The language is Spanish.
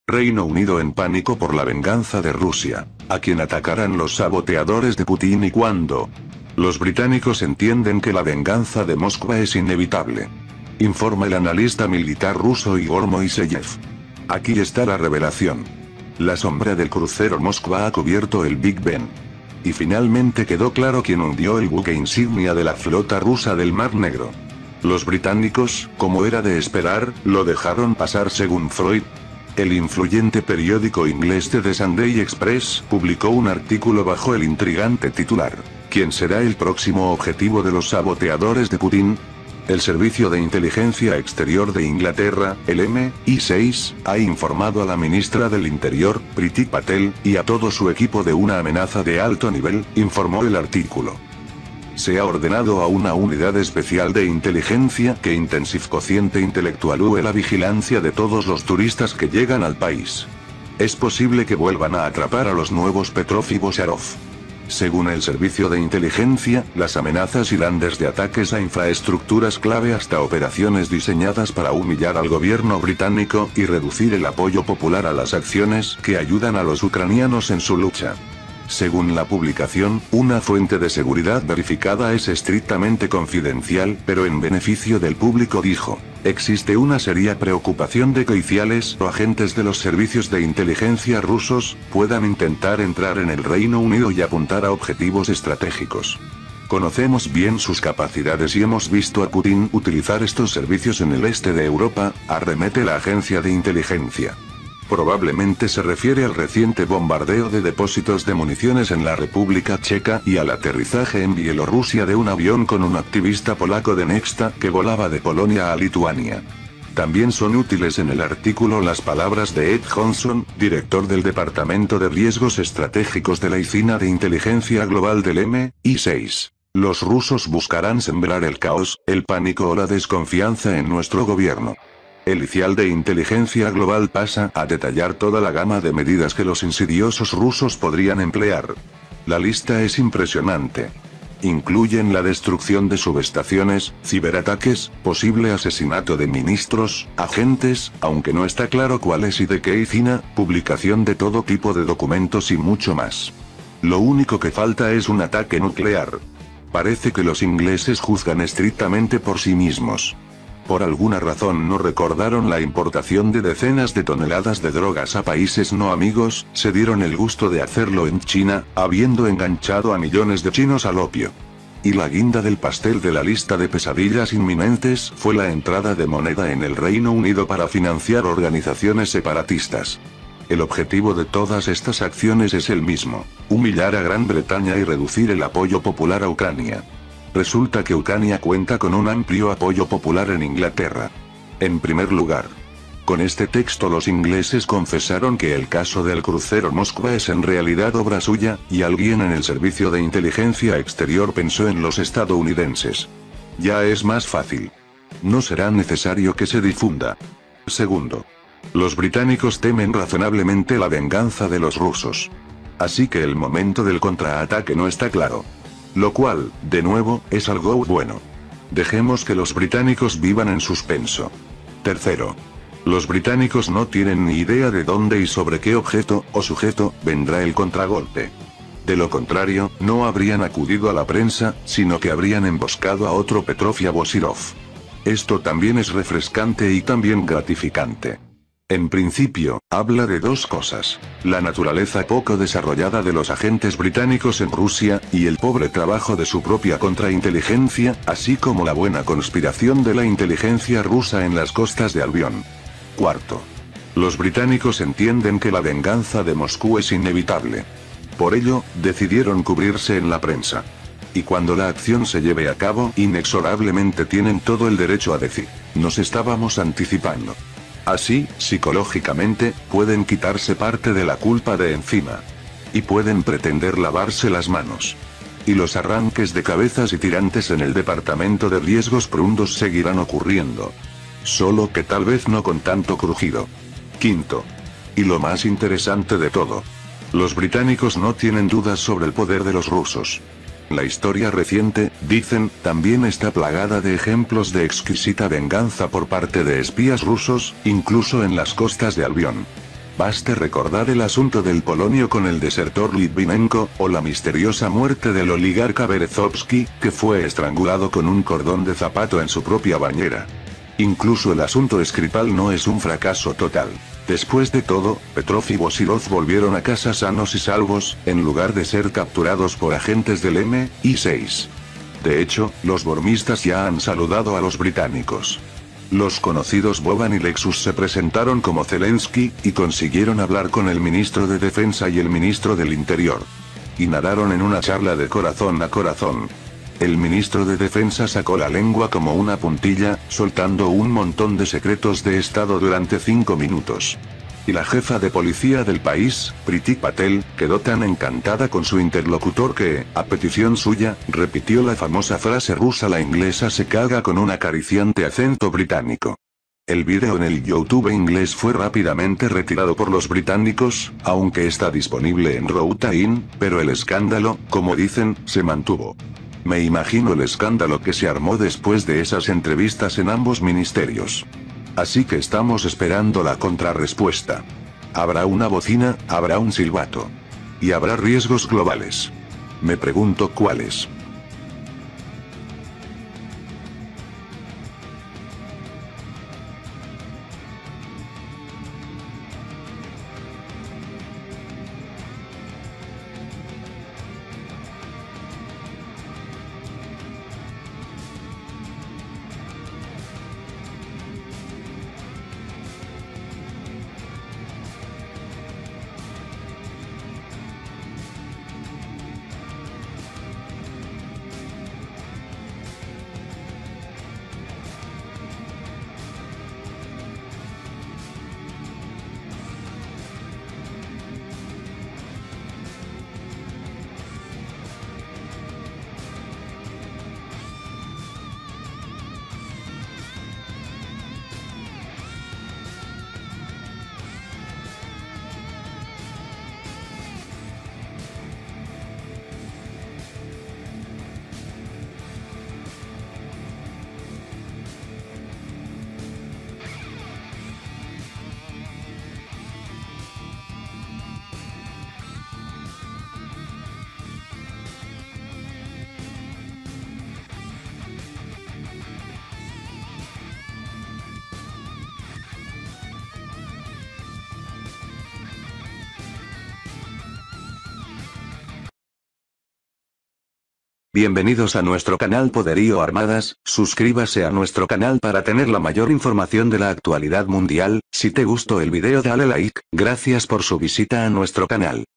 Reino Unido en pánico por la venganza de Rusia, a quien atacarán los saboteadores de Putin y cuándo. Los británicos entienden que la venganza de Moscú es inevitable. Informa el analista militar ruso Igor Moiseyev. Aquí está la revelación. La sombra del crucero Moskva ha cubierto el Big Ben. Y finalmente quedó claro quién hundió el buque insignia de la flota rusa del Mar Negro. Los británicos, como era de esperar, lo dejaron pasar según Freud. El influyente periódico inglés The Sunday Express publicó un artículo bajo el intrigante titular: ¿Quién será el próximo objetivo de los saboteadores de Putin? El Servicio de Inteligencia Exterior de Inglaterra, el MI6, ha informado a la ministra del Interior, Priti Patel, y a todo su equipo de una amenaza de alto nivel, informó el artículo. Se ha ordenado a una unidad especial de inteligencia que intensifcociente intelectualúe la vigilancia de todos los turistas que llegan al país. Es posible que vuelvan a atrapar a los nuevos Petrov y Bosharov. Según el servicio de inteligencia, las amenazas irán desde ataques a infraestructuras clave hasta operaciones diseñadas para humillar al gobierno británico y reducir el apoyo popular a las acciones que ayudan a los ucranianos en su lucha. Según la publicación, una fuente de seguridad verificada es estrictamente confidencial, pero en beneficio del público dijo: existe una seria preocupación de que oficiales o agentes de los servicios de inteligencia rusos puedan intentar entrar en el Reino Unido y apuntar a objetivos estratégicos. Conocemos bien sus capacidades y hemos visto a Putin utilizar estos servicios en el este de Europa, arremete la agencia de inteligencia. Probablemente se refiere al reciente bombardeo de depósitos de municiones en la República Checa y al aterrizaje en Bielorrusia de un avión con un activista polaco de Nexta que volaba de Polonia a Lituania. También son útiles en el artículo las palabras de Ed Johnson, director del Departamento de Riesgos Estratégicos de la Oficina de Inteligencia Global del MI6. Los rusos buscarán sembrar el caos, el pánico o la desconfianza en nuestro gobierno. El oficial de inteligencia global pasa a detallar toda la gama de medidas que los insidiosos rusos podrían emplear. La lista es impresionante. Incluyen la destrucción de subestaciones, ciberataques, posible asesinato de ministros, agentes, aunque no está claro cuáles y de qué oficina, publicación de todo tipo de documentos y mucho más. Lo único que falta es un ataque nuclear. Parece que los ingleses juzgan estrictamente por sí mismos. Por alguna razón no recordaron la importación de decenas de toneladas de drogas a países no amigos, se dieron el gusto de hacerlo en China, habiendo enganchado a millones de chinos al opio. Y la guinda del pastel de la lista de pesadillas inminentes fue la entrada de moneda en el Reino Unido para financiar organizaciones separatistas. El objetivo de todas estas acciones es el mismo: humillar a Gran Bretaña y reducir el apoyo popular a Ucrania. Resulta que Ucrania cuenta con un amplio apoyo popular en Inglaterra. En primer lugar, con este texto los ingleses confesaron que el caso del crucero Moskva es en realidad obra suya, y alguien en el servicio de inteligencia exterior pensó en los estadounidenses. Ya es más fácil. No será necesario que se difunda. Segundo, los británicos temen razonablemente la venganza de los rusos. Así que el momento del contraataque no está claro. Lo cual, de nuevo, es algo bueno. Dejemos que los británicos vivan en suspenso. Tercero, los británicos no tienen ni idea de dónde y sobre qué objeto, o sujeto, vendrá el contragolpe. De lo contrario, no habrían acudido a la prensa, sino que habrían emboscado a otro Petrov y a Bosirov. Esto también es refrescante y también gratificante. En principio, habla de dos cosas: la naturaleza poco desarrollada de los agentes británicos en Rusia, y el pobre trabajo de su propia contrainteligencia, así como la buena conspiración de la inteligencia rusa en las costas de Albión. Cuarto, los británicos entienden que la venganza de Moscú es inevitable. Por ello, decidieron cubrirse en la prensa. Y cuando la acción se lleve a cabo, inexorablemente tienen todo el derecho a decir: nos estábamos anticipando. Así, psicológicamente, pueden quitarse parte de la culpa de encima. Y pueden pretender lavarse las manos. Y los arranques de cabezas y tirantes en el departamento de riesgos profundos seguirán ocurriendo. Solo que tal vez no con tanto crujido. Quinto. Y lo más interesante de todo. Los británicos no tienen dudas sobre el poder de los rusos. La historia reciente, dicen, también está plagada de ejemplos de exquisita venganza por parte de espías rusos, incluso en las costas de Albión. Baste recordar el asunto del polonio con el desertor Litvinenko, o la misteriosa muerte del oligarca Berezovsky, que fue estrangulado con un cordón de zapato en su propia bañera. Incluso el asunto Skripal no es un fracaso total. Después de todo, Petrov y Bosilov volvieron a casa sanos y salvos, en lugar de ser capturados por agentes del MI6. De hecho, los bormistas ya han saludado a los británicos. Los conocidos Boban y Lexus se presentaron como Zelensky, y consiguieron hablar con el ministro de Defensa y el ministro del Interior. Y nadaron en una charla de corazón a corazón. El ministro de Defensa sacó la lengua como una puntilla, soltando un montón de secretos de Estado durante 5 minutos. Y la jefa de policía del país, Priti Patel, quedó tan encantada con su interlocutor que, a petición suya, repitió la famosa frase rusa: la inglesa se caga, con un acariciante acento británico. El vídeo en el YouTube inglés fue rápidamente retirado por los británicos, aunque está disponible en Routain, pero el escándalo, como dicen, se mantuvo. Me imagino el escándalo que se armó después de esas entrevistas en ambos ministerios. Así que estamos esperando la contrarrespuesta. Habrá una bocina, habrá un silbato. Y habrá riesgos globales. Me pregunto cuáles. Bienvenidos a nuestro canal Poderío Armadas, suscríbase a nuestro canal para tener la mayor información de la actualidad mundial. Si te gustó el video dale like, gracias por su visita a nuestro canal.